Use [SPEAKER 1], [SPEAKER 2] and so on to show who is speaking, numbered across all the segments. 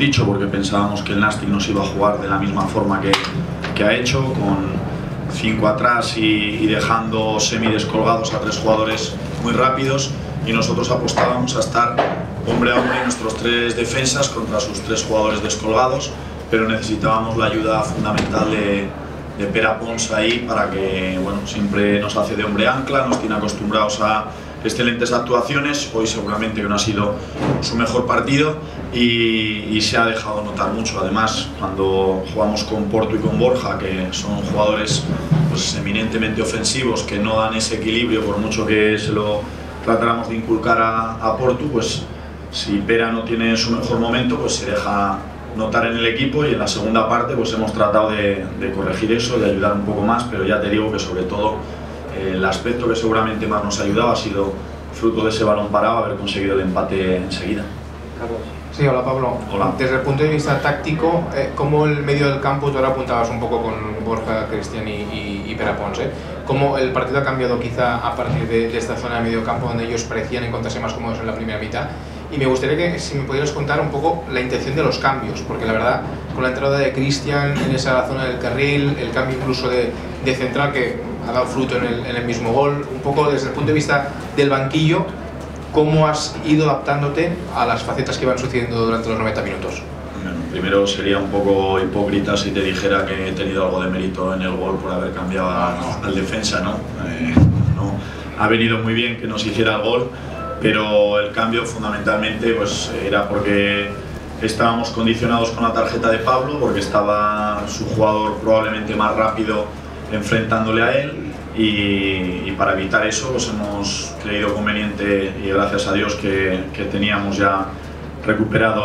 [SPEAKER 1] dicho, porque pensábamos que el Nastic nos iba a jugar de la misma forma que ha hecho, con 5 atrás y dejando semi descolgados a 3 jugadores muy rápidos, y nosotros apostábamos a estar hombre a hombre en nuestros 3 defensas contra sus 3 jugadores descolgados, pero necesitábamos la ayuda fundamental de Pere Pons ahí, para que, bueno, siempre nos hace de hombre ancla, nos tiene acostumbrados a excelentes actuaciones. Hoy seguramente que no ha sido su mejor partido y se ha dejado notar mucho. Además, cuando jugamos con Portu y con Borja, que son jugadores pues eminentemente ofensivos, que no dan ese equilibrio por mucho que se lo tratáramos de inculcar a Portu, pues si Pere no tiene su mejor momento, pues se deja notar en el equipo, y en la segunda parte pues hemos tratado de corregir eso, de ayudar un poco más, pero ya te digo que sobre todo el aspecto que seguramente más nos ha ayudado ha sido fruto de ese balón parado, haber conseguido el empate enseguida.
[SPEAKER 2] Carlos. Sí, hola Pablo.
[SPEAKER 1] Hola.
[SPEAKER 2] Desde el punto de vista táctico, ¿cómo el medio del campo, tú ahora apuntabas un poco con Borja, Cristian y Pere Pons, cómo el partido ha cambiado quizá a partir de esta zona de medio campo donde ellos parecían encontrarse más cómodos en la primera mitad? Y me gustaría que si me pudieras contar un poco la intención de los cambios, porque la verdad, con la entrada de Cristian en esa zona del carril, el cambio incluso de central que ha dado fruto en el mismo gol, un poco desde el punto de vista del banquillo, ¿cómo has ido adaptándote a las facetas que iban sucediendo durante los 90 minutos?
[SPEAKER 1] Bueno, primero sería un poco hipócrita si te dijera que he tenido algo de mérito en el gol por haber cambiado al defensa, ¿no? No, ha venido muy bien que nos hiciera el gol, pero el cambio fundamentalmente pues era porque estábamos condicionados con la tarjeta de Pablo, porque estaba su jugador probablemente más rápido enfrentándole a él, y para evitar eso pues hemos creído conveniente, y gracias a Dios que teníamos ya recuperado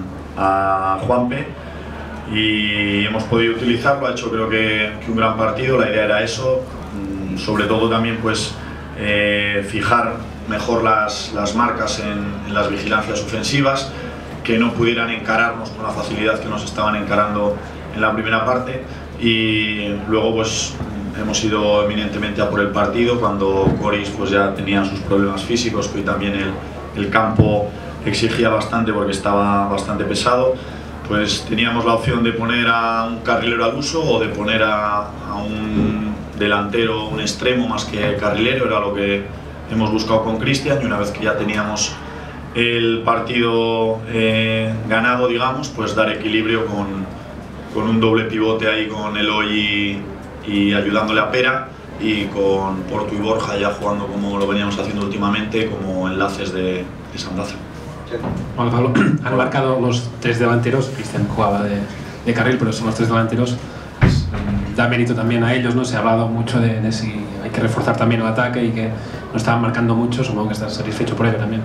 [SPEAKER 1] a Juanpe y hemos podido utilizarlo. Ha hecho creo que un gran partido. La idea era eso, sobre todo también pues fijar mejor las marcas en las vigilancias ofensivas, que no pudieran encararnos con la facilidad que nos estaban encarando en la primera parte, y luego pues hemos ido eminentemente a por el partido cuando Coris pues ya tenía sus problemas físicos, que hoy también el campo exigía bastante porque estaba bastante pesado. Pues teníamos la opción de poner a un carrilero al uso o de poner a un delantero, un extremo más que carrilero. Era lo que hemos buscado con Cristian, y una vez que ya teníamos el partido ganado, digamos, pues dar equilibrio con un doble pivote ahí con Eloy y ayudándole a Pere, y con Portu y Borja ya jugando como lo veníamos haciendo últimamente, como enlaces de Sandaza.
[SPEAKER 3] Hola Pablo, han marcado los 3 delanteros. Cristian jugaba de carril, pero son los 3 delanteros, pues, da mérito también a ellos, ¿no? Se ha hablado mucho de si hay que reforzar también el ataque y que no estaban marcando mucho. Supongo que estás satisfecho por ello también.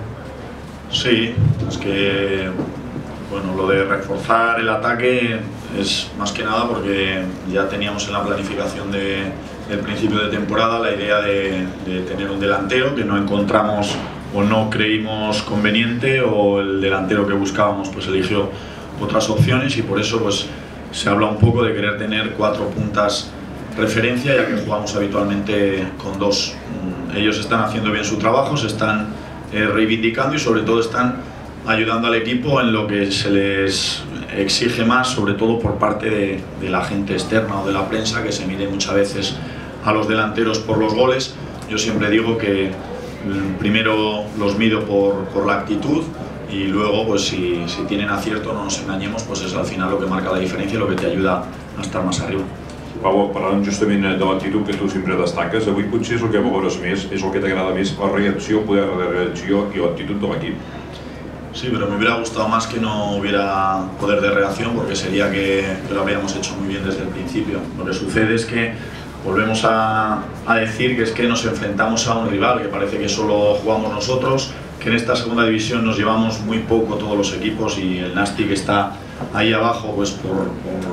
[SPEAKER 1] Sí, es que bueno, lo de reforzar el ataque es más que nada porque ya teníamos en la planificación del principio de temporada la idea de tener un delantero que no encontramos o no creímos conveniente, o el delantero que buscábamos pues eligió otras opciones, y por eso pues se habla un poco de querer tener 4 puntas referencia, ya que jugamos habitualmente con 2. Ellos están haciendo bien su trabajo, se están reivindicando y sobre todo están ayudando al equipo en lo que se les exige más, sobre todo por parte de la gente externa o de la prensa, que se mide muchas veces a los delanteros por los goles. Yo siempre digo que primero los mido por la actitud, y luego pues si tienen acierto, no nos engañemos, pues es al final lo que marca la diferencia y lo que te ayuda a estar más arriba.
[SPEAKER 4] Pau, parlant justament de l'actitud que tu sempre destaques, avui potser és el que valores més, és el que t'agrada més, la reacció, poder de reacció i l'actitud de l'equip.
[SPEAKER 1] Sí, pero me hubiera gustado más que no hubiera poder de reacción, porque sería que lo habríamos hecho muy bien desde el principio. Lo que sucede es que volvemos a decir que es que nos enfrentamos a un rival, que parece que solo jugamos nosotros, que en esta segunda división nos llevamos muy poco todos los equipos, y el Nastic está ahí abajo pues por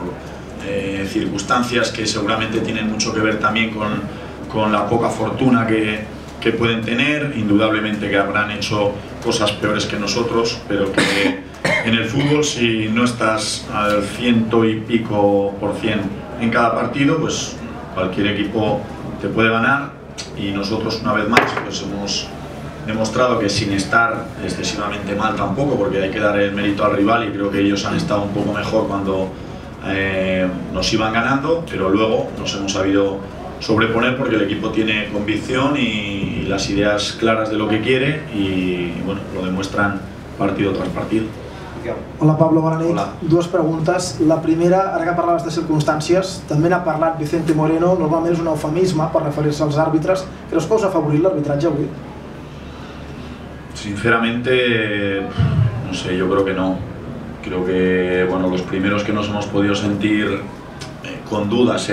[SPEAKER 1] circunstancias que seguramente tienen mucho que ver también con la poca fortuna que pueden tener. Indudablemente que habrán hecho cosas peores que nosotros, pero que en el fútbol, si no estás al 100 y pico % en cada partido, pues cualquier equipo te puede ganar, y nosotros una vez más pues hemos demostrado que sin estar excesivamente mal tampoco, porque hay que dar el mérito al rival y creo que ellos han estado un poco mejor cuando nos iban ganando, pero luego nos hemos sabido sobreponer porque el equipo tiene convicción y las ideas claras de lo que quiere y bueno, lo demuestran partido tras partido.
[SPEAKER 5] Hola Pablo, bona nit.
[SPEAKER 1] Hola.
[SPEAKER 5] Dues preguntes. La primera, ara que parlaves de circumstàncies, també n'ha parlat Vicente Moreno, normalment és un eufemisme per referir-se als àrbitres. Creus que us ha favorit l'arbitratge avui?
[SPEAKER 1] Sinceramente, no sé, yo creo que no. Creo que bueno, los primeros que nos hemos podido sentir con dudas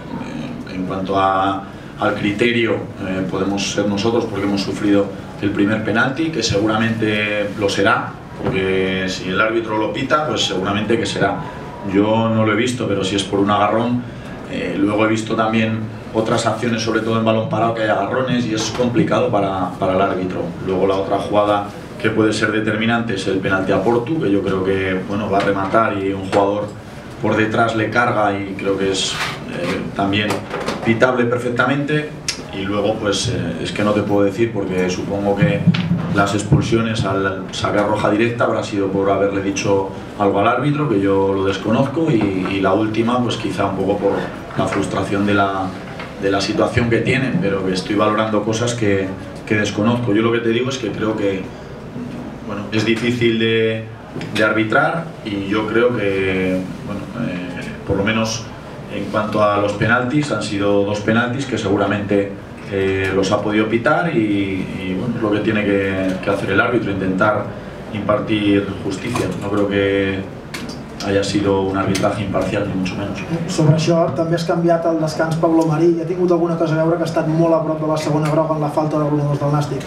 [SPEAKER 1] en cuanto al criterio podemos ser nosotros porque hemos sufrido el primer penalti, que seguramente lo será, porque si el árbitro lo pita, pues seguramente que será. Yo no lo he visto, pero si es por un agarrón, luego he visto también otras acciones, sobre todo en balón parado, que hay agarrones y es complicado para el árbitro. Luego la otra jugada que puede ser determinante es el penalti a Portu, que yo creo que bueno, va a rematar y un jugador por detrás le carga y creo que es también pitable perfectamente. Y luego pues es que no te puedo decir porque supongo que las expulsiones al sacar roja directa habrá sido por haberle dicho algo al árbitro, que yo lo desconozco, y la última pues quizá un poco por la frustración de la situación que tienen, pero que estoy valorando cosas que desconozco. Yo lo que te digo es que creo que bueno, es difícil de arbitrar y yo creo que bueno, por lo menos en cuanto a los penaltis, han sido 2 penaltis que seguramente los ha podido pitar y bueno, es lo que tiene que hacer el árbitro, intentar impartir justicia. No creo que haya sido un arbitraje imparcial, ni mucho menos.
[SPEAKER 5] Sobre això, també has canviat el descans Pablo Marí i ha tingut alguna cosa a veure que ha estat molt a prop de la segona groga en la falta de Bruno del Nàstic.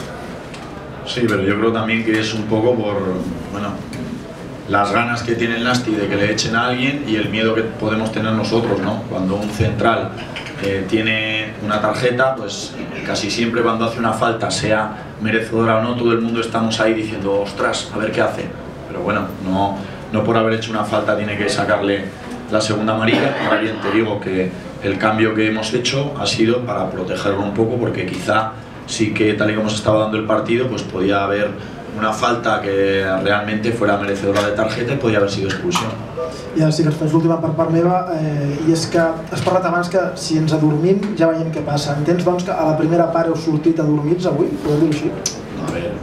[SPEAKER 1] Sí, pero yo creo también que es un poco por bueno, las ganas que tiene el Nasti de que le echen a alguien y el miedo que podemos tener nosotros, ¿no? Cuando un central tiene una tarjeta, pues casi siempre cuando hace una falta, sea merecedora o no, todo el mundo estamos ahí diciendo, ostras, a ver qué hace. Pero bueno, no por haber hecho una falta tiene que sacarle la segunda amarilla. Ahora bien, te digo que el cambio que hemos hecho ha sido para protegerlo un poco, porque quizá sí que tal y como se estaba dando el partido, pues podía haber una falta que realmente fuera merecedora de tarjeta i podria haver sido expulsió.
[SPEAKER 5] I ara sí que es fes l'última per part meva, i és que has parlat abans que si ens adormim ja veiem què passa. Entens doncs que a la primera part heu sortit adormits avui? Podeu dir-ho així?
[SPEAKER 1] A ver,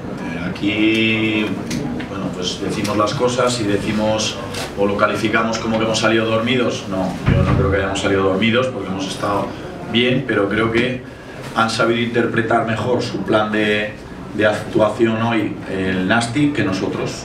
[SPEAKER 1] aquí bueno, pues decimos las cosas y decimos o lo calificamos como que hemos salido dormidos. No, yo no creo que hayamos salido dormidos porque hemos estado bien, pero creo que han sabido interpretar mejor su plan de actuación hoy el Nasti que nosotros,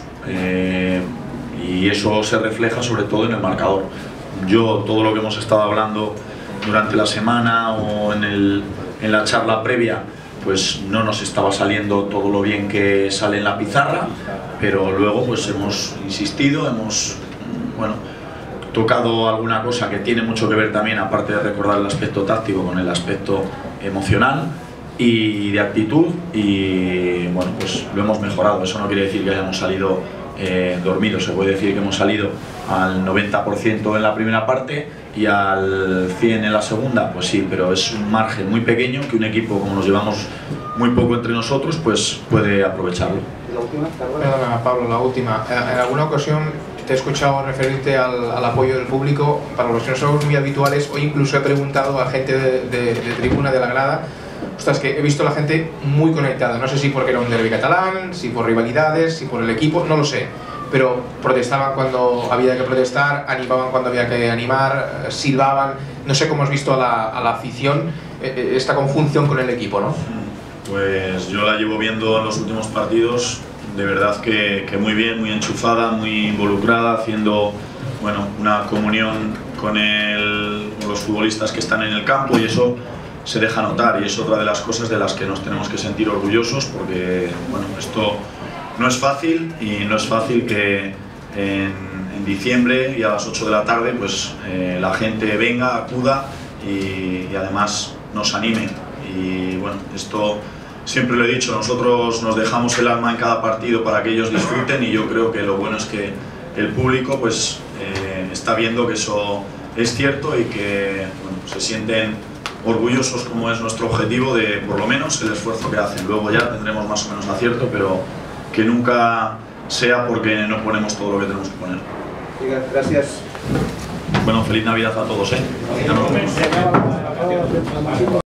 [SPEAKER 1] y eso se refleja sobre todo en el marcador. Yo todo lo que hemos estado hablando durante la semana o en la charla previa, pues no nos estaba saliendo todo lo bien que sale en la pizarra, pero luego pues hemos insistido, hemos bueno, tocado alguna cosa que tiene mucho que ver también, aparte de recordar el aspecto táctico, con el aspecto emocional y de actitud, y bueno, pues lo hemos mejorado. Eso no quiere decir que hayamos salido dormidos, se puede decir que hemos salido al 90% en la primera parte y al 100% en la segunda, pues sí, pero es un margen muy pequeño que un equipo, como nos llevamos muy poco entre nosotros, pues puede aprovecharlo.
[SPEAKER 2] Perdona, Pablo, la última. En alguna ocasión te he escuchado referirte al apoyo del público. Para los que no somos muy habituales, hoy incluso he preguntado a gente de tribuna, de la grada. Ostras, que he visto a la gente muy conectada. No sé si porque era un derbi catalán, si por rivalidades, si por el equipo, no lo sé. Pero protestaban cuando había que protestar, animaban cuando había que animar, silbaban. No sé cómo has visto a la afición esta conjunción con el equipo, ¿no?
[SPEAKER 1] Pues yo la llevo viendo en los últimos partidos, de verdad que muy bien, muy enchufada, muy involucrada, haciendo bueno, una comunión con los futbolistas que están en el campo, y eso se deja notar, y es otra de las cosas de las que nos tenemos que sentir orgullosos, porque bueno, esto no es fácil, y no es fácil que en diciembre y a las 8 de la tarde pues la gente venga, acuda y además nos anime. Y bueno, esto siempre lo he dicho, nosotros nos dejamos el alma en cada partido para que ellos disfruten, y yo creo que lo bueno es que el público pues está viendo que eso es cierto, y que bueno, se sienten orgullosos, como es nuestro objetivo, de por lo menos el esfuerzo que hacen. Luego ya tendremos más o menos acierto, pero que nunca sea porque no ponemos todo lo que tenemos que poner.
[SPEAKER 5] Gracias.
[SPEAKER 1] Bueno, feliz Navidad a todos, ¿eh? Ya nos vemos.